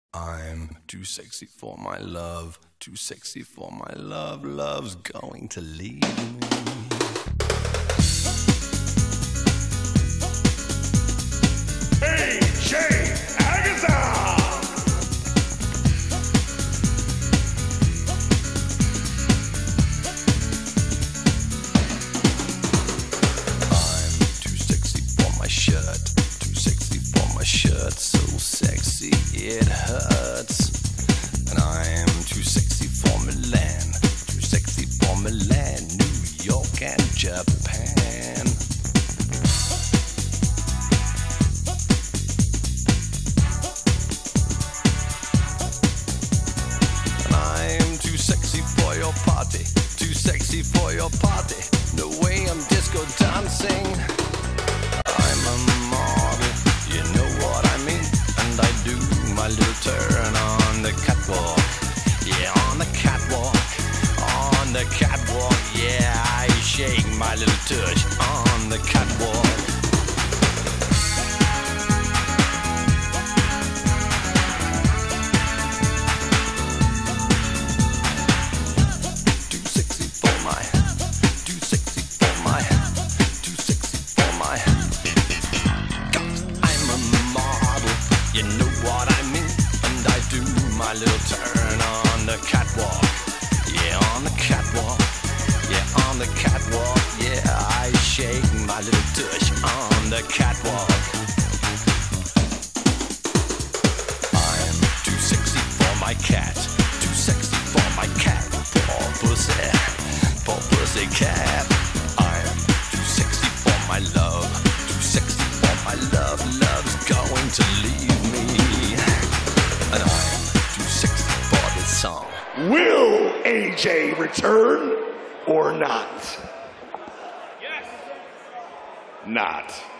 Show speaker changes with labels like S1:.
S1: I'm too sexy for my love, too sexy for my love, love's going to leave me. AGAZARM! I'm too sexy for my shirt, too sexy for my shirt, so sexy it hurts. And I'm too sexy for Milan, too sexy for Milan, New York and Japan. And I'm too sexy for your party, too sexy for your party, no way I'm disco dancing. I'm a model, you know what I mean, and I do my little turn on the catwalk, yeah, on the catwalk, on the catwalk, yeah, I shake my little touch on the catwalk. Too sexy for my, too sexy for my, too sexy for my. I'm a model, you know what I mean, and I do my little turn on the catwalk, yeah, on the catwalk, yeah, on the catwalk, yeah, I shake my little tush on the catwalk. I'm too sexy for my cat, too sexy for my cat, poor pussy cat. I'm too sexy for my love, too sexy for my love, love's going to leave me. And I'm too sexy for this song.
S2: Will AJ return or not?
S3: Yes.
S2: Not.